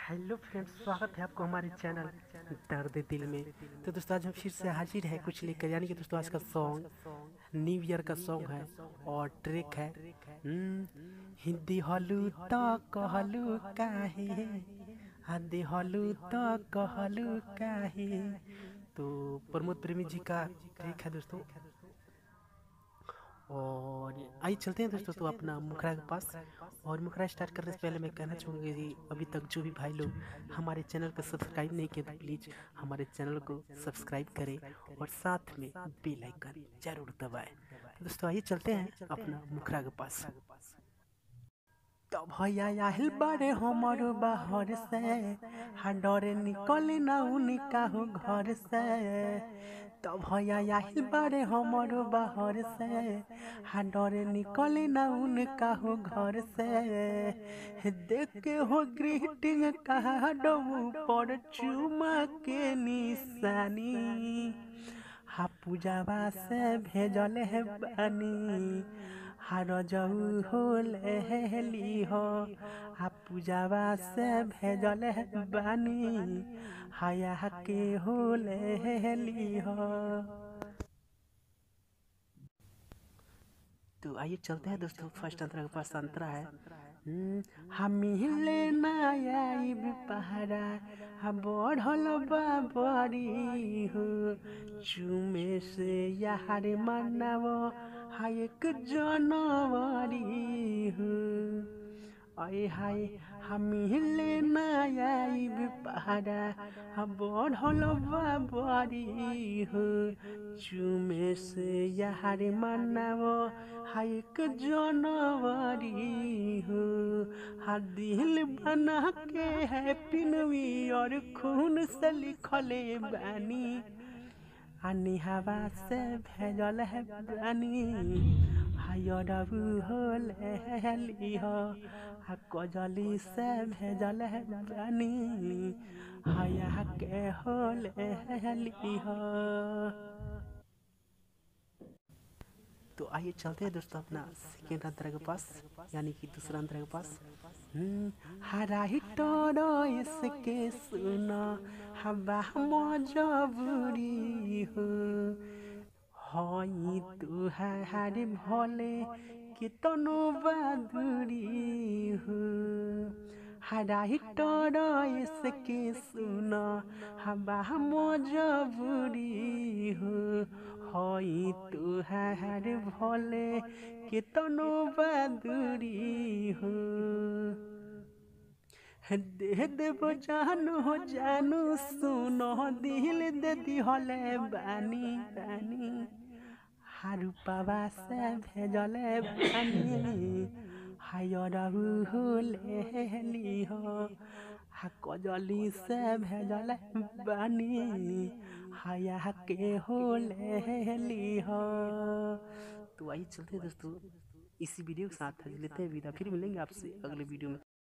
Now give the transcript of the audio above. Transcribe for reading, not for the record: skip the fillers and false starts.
Hello friends, स्वागत है आपको हमारे चैनल दर्द दिल में। तो दोस्तों आज हम फिर से हाजिर है कुछ लेकर, यानी कि दोस्तों आज का सॉन्ग न्यू ईयर का सॉन्ग है और ट्रैक है हिंदी हलू तो कहलू काहे, हिंदी हलू तो कहलू काहे। तो प्रमोद प्रेमी जी का ट्रैक है दोस्तों। और आइए चलते हैं दोस्तों तो अपना मुखरा के पास। और मुखरा स्टार्ट करने से पहले मैं कहना चाहूँगा कि अभी तक जो भी भाई लोग हमारे चैनल को सब्सक्राइब नहीं किए तो प्लीज़ हमारे चैनल को सब्सक्राइब करें और साथ में बेल आइकन जरूर दबाएं। तो दोस्तों आइए चलते हैं अपना मुखरा के पास। तो भैया आहिल बारे हमर बाहर से, डरे निकले ना उनका हो घर से। तो भैया आहिल बारे हमर बाहर से, डरे निकले ना उनका हो घर से। देख के हो ग्रीटिंग कार्ड पर चुमा के निशानी, पूजावा से भेजल है बानी, हर जाऊ हो लेली हो। पूजावा से भेजल है बानी, हया के हो लेली हो। तो आइए चलते हैं दोस्तों फर्स्ट अंतरा के पास। अंतरा है हम हिले नायाब पहाड़ा, बढ़ल बाबरी हो। चुमे से यार मनावो एक जनवरी हो। आए हाय हम हिले नायाब पहाड़ा, बढ़ल बाबरी हो। चुमे से यार मनावो एक जनवरी हो। दिल बना के हैप्पी न्यू ईयर खून से लिखले बानी, आनी हवा से भेजल है बानी, हयरबू हो लेली हो। कजली से भेजल है बानी, हया के हो लेली हो। तो आइए चलते हैं दोस्तों अपना सेकेंड अंतरा के पास, यानी कि दूसरा अंतरा के पास। हरा हिटोरो इसके सुना हवा मजबूरी हो। हई तू हारी भले कितनो बहादुरी हो। हरा हिटोरो इसके सुना हवा मजबूरी हो। हई तू हार भले कितनो बहादुरी हो। दे देव जानू हो जानू सुनो दिल दे दिहले बानी बानी, हारू पावा से भेजले बानी, हयरबू हो लेली हो। कजली से भेजले बानी, हया के हो लेली हो। तो आइए चलते हैं दोस्तों इसी वीडियो के साथ लेते हैं विदा, फिर मिलेंगे आपसे अगले वीडियो में।